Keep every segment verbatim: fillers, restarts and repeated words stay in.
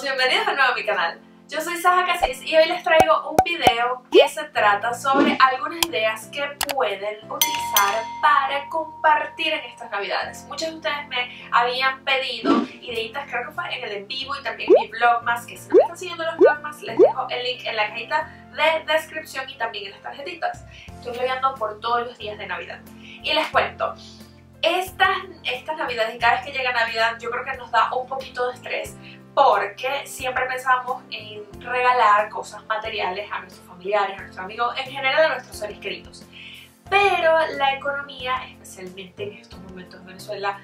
bienvenidos de nuevo a mi canal. Yo soy Saja Casis y hoy les traigo un video que se trata sobre algunas ideas que pueden utilizar para compartir en estas navidades. Muchos de ustedes me habían pedido ideitas, creo que fue en el en vivo y también en mi vlogmas, que si no me están siguiendo los vlogmas les dejo el link en la cajita de descripción y también en las tarjetitas. Estoy vlogando por todos los días de Navidad y les cuento. Estas, estas navidades y cada vez que llega Navidad yo creo que nos da un poquito de estrés porque siempre pensamos en regalar cosas materiales a nuestros familiares, a nuestros amigos, en general a nuestros seres queridos. Pero la economía, especialmente en estos momentos en Venezuela,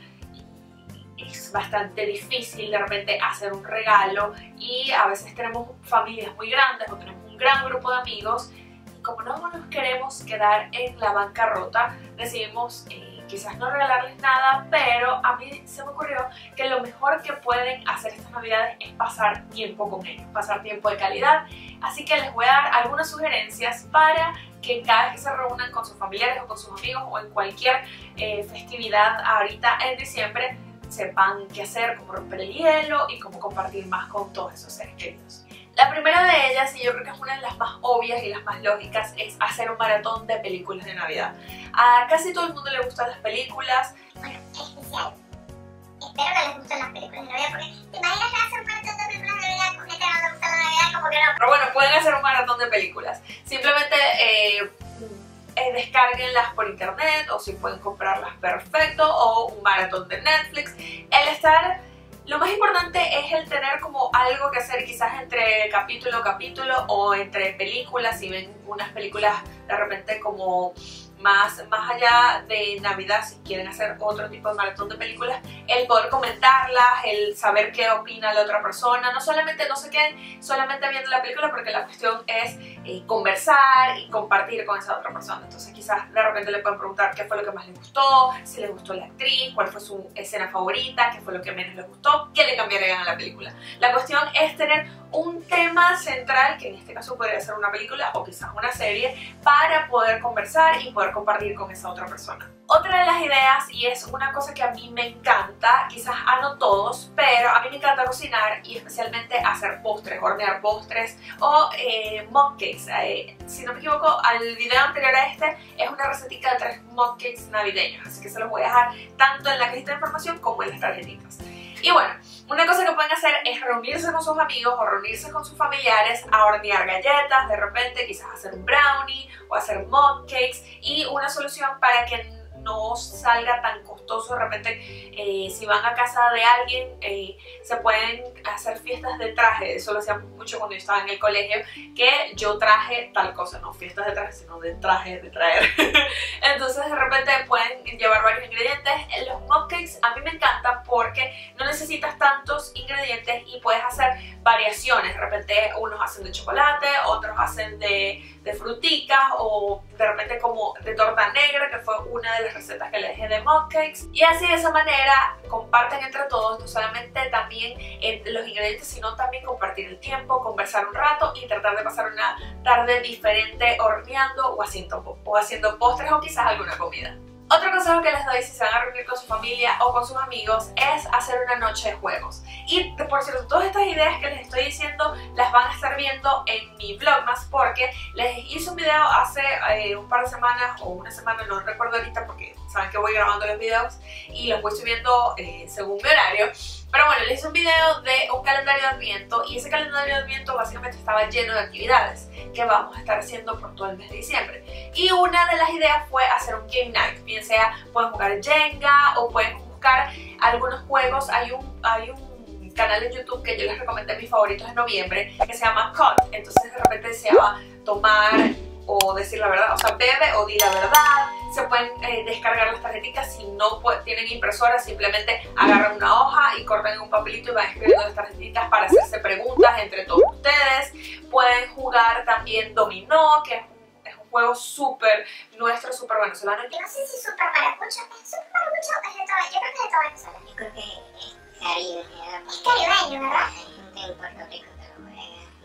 es bastante difícil de repente hacer un regalo y a veces tenemos familias muy grandes o tenemos un gran grupo de amigos y como no nos queremos quedar en la bancarrota, decidimos eh, quizás no regalarles nada, pero a mí se me ocurrió que lo mejor que pueden hacer estas navidades es pasar tiempo con ellos, pasar tiempo de calidad. Así que les voy a dar algunas sugerencias para que cada vez que se reúnan con sus familiares o con sus amigos o en cualquier eh, festividad ahorita en diciembre, sepan qué hacer, cómo romper el hielo y cómo compartir más con todos esos seres queridos. La primera de ellas, y yo creo que es una de las más obvias y las más lógicas, es hacer un maratón de películas de Navidad. A casi todo el mundo le gustan las películas. Bueno, es especial. Espero que les gusten las películas de Navidad, porque te imaginas hacer un maratón de películas de Navidad con gente que no le gusta la Navidad, como que no. Pero bueno, pueden hacer un maratón de películas. Simplemente eh, eh, descárguenlas por internet o si pueden comprarlas perfecto, o un maratón de Netflix. El estar... Lo más importante es el tener como algo que hacer quizás entre capítulo a capítulo o entre películas, si ven unas películas de repente como más, más allá de Navidad, si quieren hacer otro tipo de maratón de películas, el poder comentarlas, el saber qué opina la otra persona, no solamente no se queden solamente viendo la película, porque la cuestión es eh, conversar y compartir con esa otra persona. Entonces quizás de repente le pueden preguntar qué fue lo que más les gustó, si les gustó la actriz, cuál fue su escena favorita, qué fue lo que menos les gustó, qué le cambiarían a la película. La cuestión es tener un tema central, que en este caso podría ser una película o quizás una serie, para poder conversar y poder compartir con esa otra persona. Otra de las ideas, y es una cosa que a mí me encanta, quizás a no todos, pero a mí me encanta cocinar y especialmente hacer postres, hornear postres o eh, mug cakes. Eh, si no me equivoco, al video anterior a este es una recetica de tres mug cakes navideños, así que se los voy a dejar tanto en la cajita de información como en las tarjetitas. Y bueno, una cosa que pueden hacer es reunirse con sus amigos o reunirse con sus familiares a hornear galletas, de repente quizás hacer un brownie o hacer mug cakes, y una solución para que no salga tan costoso. De repente eh, si van a casa de alguien eh, se pueden hacer fiestas de traje. Eso lo hacíamos mucho cuando yo estaba en el colegio, que yo traje tal cosa, no fiestas de traje sino de traje de traer. Entonces de repente pueden llevar varios ingredientes. Los mugcakes a mí me encantan porque no necesitas tantos ingredientes y puedes hacer variaciones. De repente unos hacen de chocolate, otros hacen de, de fruticas, o de repente como de torta negra, que fue una de las recetas que les dejé de mugcakes. Y así de esa manera comparten entre todos, no solamente también entre los ingredientes, sino también compartir el tiempo, conversar un rato y tratar de pasar una tarde diferente horneando o haciendo, o haciendo postres o quizás alguna comida. Otro consejo que les doy si se van a reunir con su familia o con sus amigos es hacer una noche de juegos. Y por cierto, todas estas ideas que les estoy diciendo las van a estar viendo en mi vlogmas, porque les hice un video hace eh, un par de semanas o una semana, no recuerdo ahorita porque saben que voy grabando los videos y los voy subiendo eh, según mi horario. Pero bueno, les hice un video de un calendario de Adviento y ese calendario de Adviento básicamente estaba lleno de actividades que vamos a estar haciendo por todo el mes de diciembre. Y una de las ideas fue hacer un game night, bien sea pueden jugar Jenga o pueden buscar algunos juegos. Hay un, hay un canal en YouTube que yo les recomendé mis favoritos en noviembre que se llama Cut. Entonces de repente deseaba tomar o decir la verdad, o sea, bebe o di la verdad. Se pueden eh, descargar las tarjetitas. Si no tienen impresora, simplemente agarran una hoja y cortan en un papelito y van escribiendo las tarjetitas para hacerse preguntas entre todos ustedes. Pueden jugar también dominó, que es un, es un juego súper nuestro, súper venezolano. Yo no sé si súper maracucho, es súper maracucho, es de todo, yo creo que es de todo Venezuela. Yo creo que es caribeño. Es caribeño, ¿verdad? En Puerto Rico te lo juega.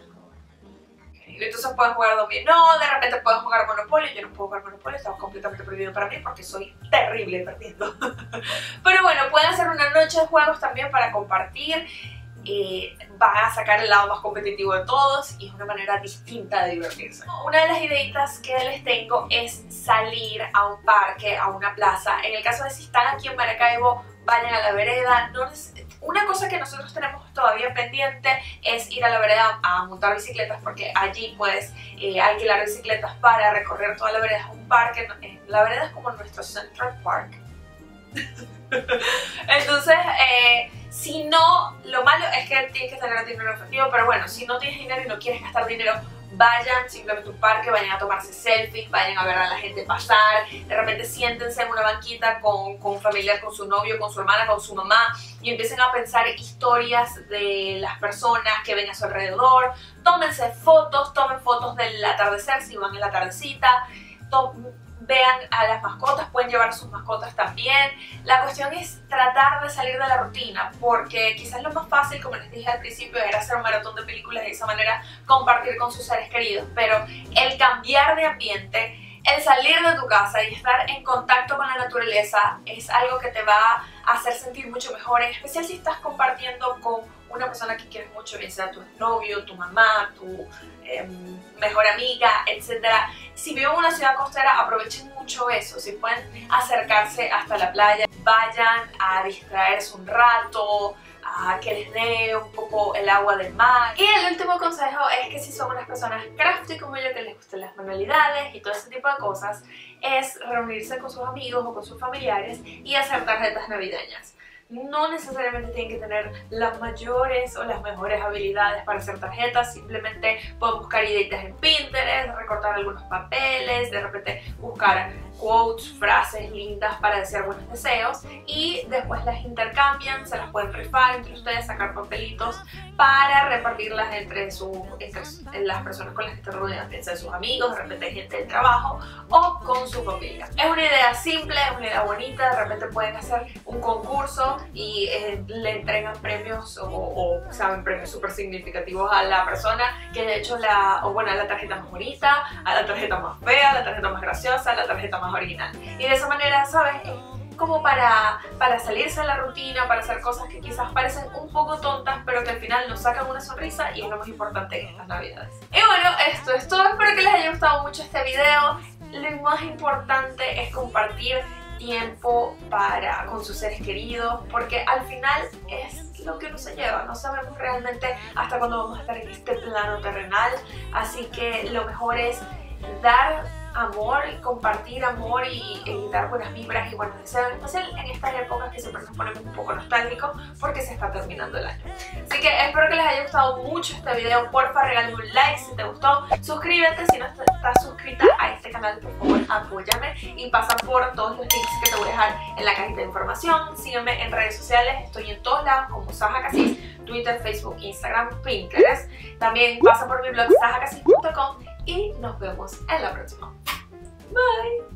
Entonces pueden jugar dominó, de repente pueden jugar Monopoly. Yo no puedo jugar Monopoly, está completamente prohibido para mí porque soy terrible perdiendo. Pero bueno, pueden hacer una noche de juegos también para compartir. eh, van a sacar el lado más competitivo de todos y es una manera distinta de divertirse. Una de las ideitas que les tengo es salir a un parque, a una plaza. En el caso de si están aquí en Maracaibo, vayan a la vereda. No Una cosa que nosotros tenemos todavía pendiente es ir a la vereda a montar bicicletas, porque allí puedes eh, alquilar bicicletas para recorrer toda la vereda. Es un parque, la vereda es como nuestro Central Park. Entonces, eh, si no, lo malo es que tienes que tener dinero efectivo, pero bueno, si no tienes dinero y no quieres gastar dinero, vayan simplemente a un parque, vayan a tomarse selfies, vayan a ver a la gente pasar, de repente siéntense en una banquita con, con un familiar, con su novio, con su hermana, con su mamá y empiecen a pensar historias de las personas que ven a su alrededor. Tómense fotos, tomen fotos del atardecer si van en la tardecita, vean a las mascotas, pueden llevar a sus mascotas también. La cuestión es tratar de salir de la rutina, porque quizás lo más fácil, como les dije al principio, era hacer un maratón de películas y de esa manera compartir con sus seres queridos, pero el cambiar de ambiente, el salir de tu casa y estar en contacto con la naturaleza es algo que te va a hacer sentir mucho mejor, en especial si estás compartiendo con una persona que quieres mucho, bien sea tu novio, tu mamá, tu eh, mejor amiga, etcétera. Si viven en una ciudad costera, aprovechen mucho eso. Si pueden acercarse hasta la playa, vayan a distraerse un rato, a que les dé un poco el agua del mar. Y el último consejo es que si son unas personas crafty como yo, que les gustan las manualidades y todo ese tipo de cosas, es reunirse con sus amigos o con sus familiares y hacer tarjetas navideñas. No necesariamente tienen que tener las mayores o las mejores habilidades para hacer tarjetas, simplemente pueden buscar ideitas en Pinterest, recortar algunos papeles, de repente buscar quotes, frases lindas para desear buenos deseos y después las intercambian, se las pueden rifar entre ustedes, sacar papelitos para repartirlas entre, su, entre las personas con las que estén rodeadas, bien sea sus amigos, de repente gente del trabajo o con su familia. Es una idea simple, es una idea bonita, de repente pueden hacer un concurso y eh, le entregan premios o, o saben, premios súper significativos a la persona que haya hecho la, o bueno, a la tarjeta más bonita, a la tarjeta más fea, a la tarjeta más graciosa, a la tarjeta más original. Y de esa manera, ¿sabes? Es como para, para salirse de la rutina, para hacer cosas que quizás parecen un poco tontas, pero que al final nos sacan una sonrisa y es lo más importante en estas navidades. Y bueno, esto es todo. Espero que les haya gustado mucho este video. Lo más importante es compartir tiempo para, con sus seres queridos, porque al final es lo que uno se lleva. No sabemos realmente hasta cuándo vamos a estar en este plano terrenal, así que lo mejor es dar amor y compartir amor y, y dar buenas vibras y buenos deseos, en especial en estas épocas que siempre nos ponemos un poco nostálgicos porque se está terminando el año. Así que espero que les haya gustado mucho este video. Porfa, regálame un like si te gustó, suscríbete si no estás suscrita a este canal, por favor apóyame y pasa por todos los links que te voy a dejar en la cajita de información. Sígueme en redes sociales, estoy en todos lados como Saja Casis, Twitter, Facebook, Instagram, Pinterest. También pasa por mi blog saja casis punto com y nos vemos en la próxima. Bye!